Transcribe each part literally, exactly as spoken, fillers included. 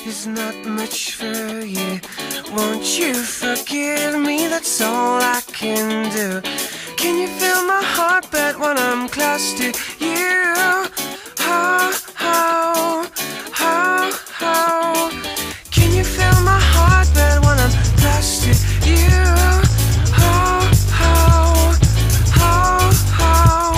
is not much for you. Won't you forgive me? That's all I can do. Can you feel my heartbeat when I'm close to you? How, how, how, how? Can you feel my heartbeat when I'm close to you? How, how, how, how?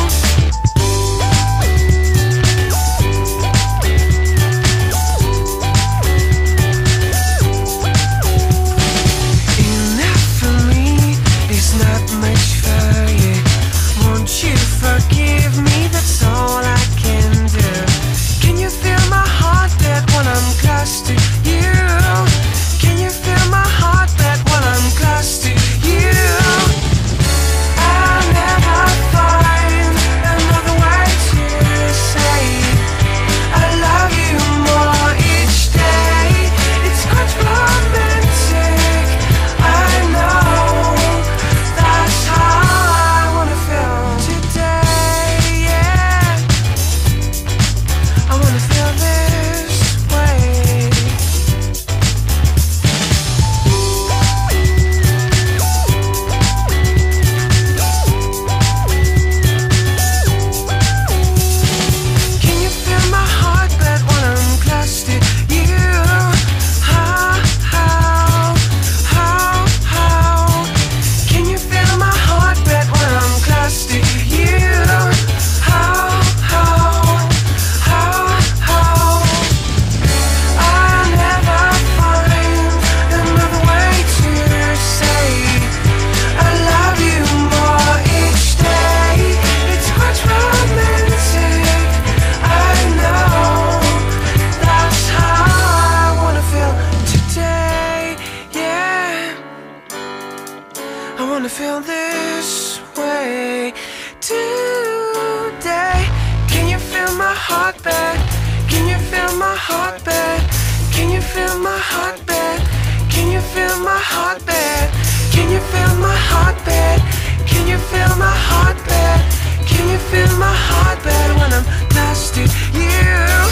Enough for me is not much for you. Won't you forgive me? That's all I can do. Can you feel my heartbeat when I'm close to you? Can you feel my heartbeat when I'm close to you? I'll never find another way to say I love you more each day. It's quite romantic, I know. That's how I wanna feel today, yeah. I wanna feel this way. Can you feel my heartbeat when I'm close to you? How, how, how, how? Can you feel my heartbeat when I'm close to you? How, how, how, how? I'll never find another way to say I love you more each day. It's quite romantic, I know. That's how I wanna feel today, yeah. I wanna feel this way today. Can you feel my heartbeat? Can you feel my heartbeat? Can you feel my heartbeat? Can you feel my heartbeat? Can you feel my heartbeat? Can you feel my heartbeat? Can you feel my heartbeat when I'm close to you?